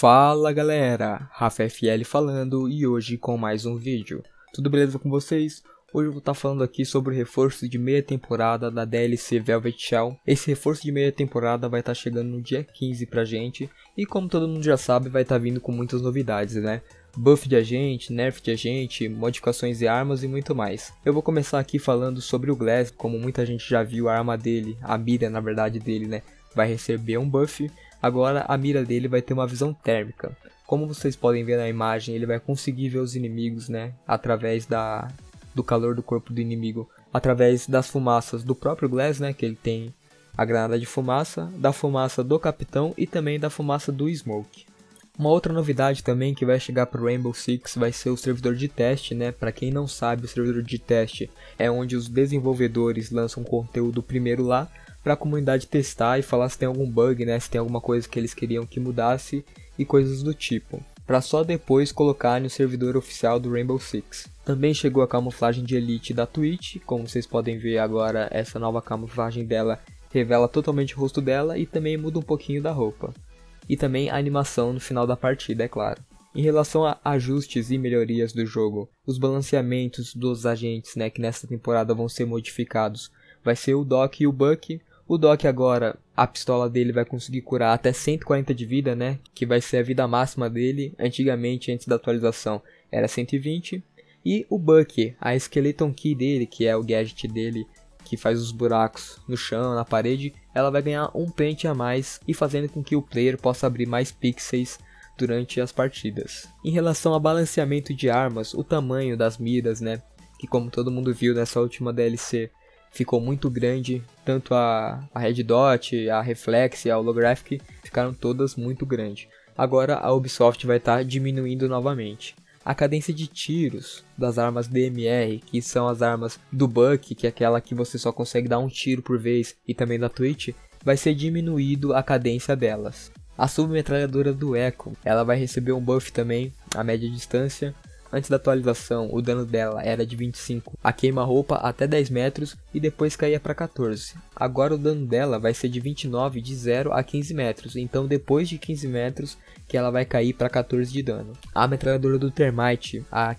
Fala galera, Rafa FL falando e hoje com mais um vídeo. Tudo beleza com vocês? Hoje eu vou estar falando aqui sobre o reforço de meia temporada da DLC Velvet Shell. Esse reforço de meia temporada vai estar chegando no dia 15 pra gente e como todo mundo já sabe vai estar vindo com muitas novidades, né? Buff de agente, nerf de agente, modificações de armas e muito mais. Eu vou começar aqui falando sobre o Glass, como muita gente já viu a arma dele, a mira na verdade dele, né? Vai receber um buff. Agora a mira dele vai ter uma visão térmica. Como vocês podem ver na imagem, ele vai conseguir ver os inimigos, né? Através do calor do corpo do inimigo. Através das fumaças do próprio Glass, né? Que ele tem a granada de fumaça, da fumaça do capitão e também da fumaça do Smoke. Uma outra novidade também que vai chegar para o Rainbow Six vai ser o servidor de teste, né? Para quem não sabe, o servidor de teste é onde os desenvolvedores lançam conteúdo primeiro lá para a comunidade testar e falar se tem algum bug, né? Se tem alguma coisa que eles queriam que mudasse e coisas do tipo, para só depois colocar no servidor oficial do Rainbow Six. Também chegou a camuflagem de Elite da Twitch, como vocês podem ver agora essa nova camuflagem dela revela totalmente o rosto dela e também muda um pouquinho da roupa. E também a animação no final da partida, é claro. Em relação a ajustes e melhorias do jogo, os balanceamentos dos agentes, né, que nessa temporada vão ser modificados, vai ser o Doc e o Buck. O Doc agora, a pistola dele vai conseguir curar até 140 de vida, né, que vai ser a vida máxima dele. Antigamente, antes da atualização, era 120. E o Buck, a Skeleton Key dele, que é o gadget dele, que faz os buracos no chão, na parede, ela vai ganhar um pente a mais e fazendo com que o player possa abrir mais pixels durante as partidas. Em relação a balanceamento de armas, o tamanho das miras, né, que como todo mundo viu nessa última DLC, ficou muito grande, tanto a Red Dot, a Reflex e a Holographic ficaram todas muito grandes. Agora a Ubisoft vai estar diminuindo novamente. A cadência de tiros das armas DMR, que são as armas do Buck, que é aquela que você só consegue dar um tiro por vez, e também da Twitch, vai ser diminuído a cadência delas. A submetralhadora do Echo, ela vai receber um buff também, a média distância. Antes da atualização, o dano dela era de 25 a queima-roupa até 10 metros e depois caía para 14. Agora o dano dela vai ser de 29 de 0 a 15 metros, então depois de 15 metros que ela vai cair para 14 de dano. A metralhadora do Thermite, a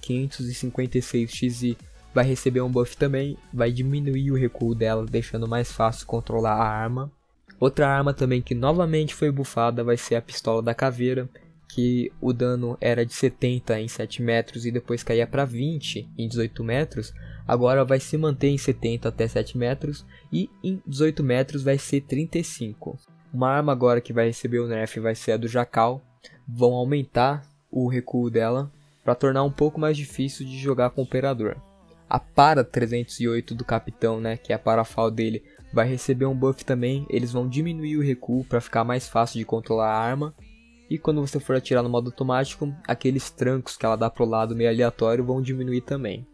556XI, vai receber um buff também, vai diminuir o recuo dela, deixando mais fácil controlar a arma. Outra arma também que novamente foi buffada vai ser a pistola da caveira, que o dano era de 70 em 7 metros e depois caía para 20 em 18 metros, agora vai se manter em 70 até 7 metros e em 18 metros vai ser 35. Uma arma agora que vai receber o nerf vai ser a do Jackal, vão aumentar o recuo dela para tornar um pouco mais difícil de jogar com o operador. A para 308 do capitão, né, que é a parafal dele, vai receber um buff também, eles vão diminuir o recuo para ficar mais fácil de controlar a arma. E quando você for atirar no modo automático, aqueles trancos que ela dá pro lado meio aleatório vão diminuir também.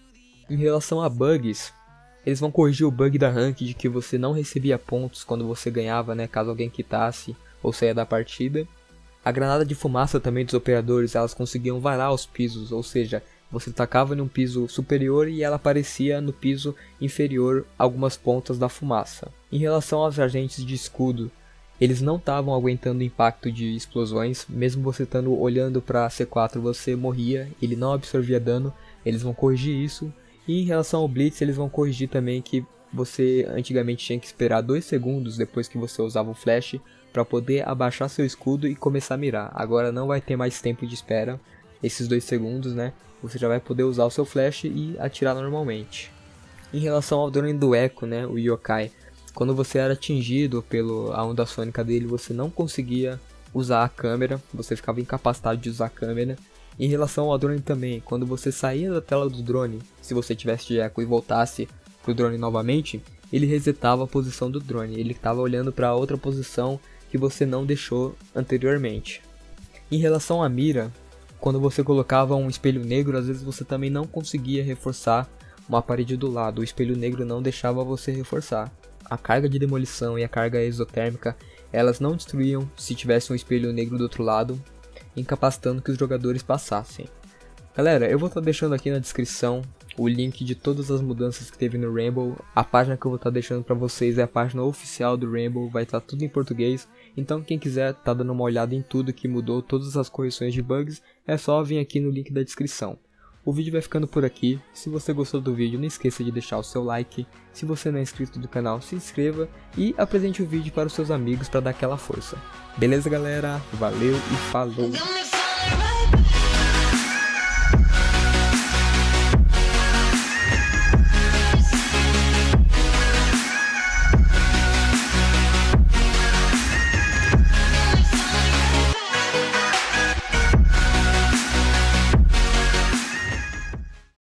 Em relação a bugs, eles vão corrigir o bug da ranked de que você não recebia pontos quando você ganhava, né, caso alguém quitasse ou saia da partida. A granada de fumaça também dos operadores, elas conseguiam varar os pisos, ou seja, você tacava em um piso superior e ela aparecia no piso inferior algumas pontas da fumaça. Em relação aos agentes de escudo, eles não estavam aguentando o impacto de explosões, mesmo você estando olhando para C4 você morria, ele não absorvia dano, eles vão corrigir isso. E em relação ao Blitz eles vão corrigir também que você antigamente tinha que esperar 2 segundos depois que você usava o flash para poder abaixar seu escudo e começar a mirar. Agora não vai ter mais tempo de espera, esses 2 segundos, né? Você já vai poder usar o seu flash e atirar normalmente. Em relação ao drone do Echo, né, o Yokai, quando você era atingido pela onda sônica dele, você não conseguia usar a câmera, você ficava incapacitado de usar a câmera. Em relação ao drone também, quando você saía da tela do drone, se você tivesse de eco e voltasse pro drone novamente, ele resetava a posição do drone, ele estava olhando para outra posição que você não deixou anteriormente. Em relação à mira, quando você colocava um espelho negro, às vezes você também não conseguia reforçar uma parede do lado, o espelho negro não deixava você reforçar. A carga de demolição e a carga exotérmica, elas não destruíam se tivesse um espelho negro do outro lado, incapacitando que os jogadores passassem. Galera, eu vou estar deixando aqui na descrição o link de todas as mudanças que teve no Rainbow. A página que eu vou estar deixando para vocês é a página oficial do Rainbow, vai estar tudo em português. Então quem quiser tá dando uma olhada em tudo que mudou, todas as correções de bugs, é só vir aqui no link da descrição. O vídeo vai ficando por aqui. Se você gostou do vídeo, não esqueça de deixar o seu like. Se você não é inscrito do canal, se inscreva e apresente o vídeo para os seus amigos para dar aquela força. Beleza, galera? Valeu e falou!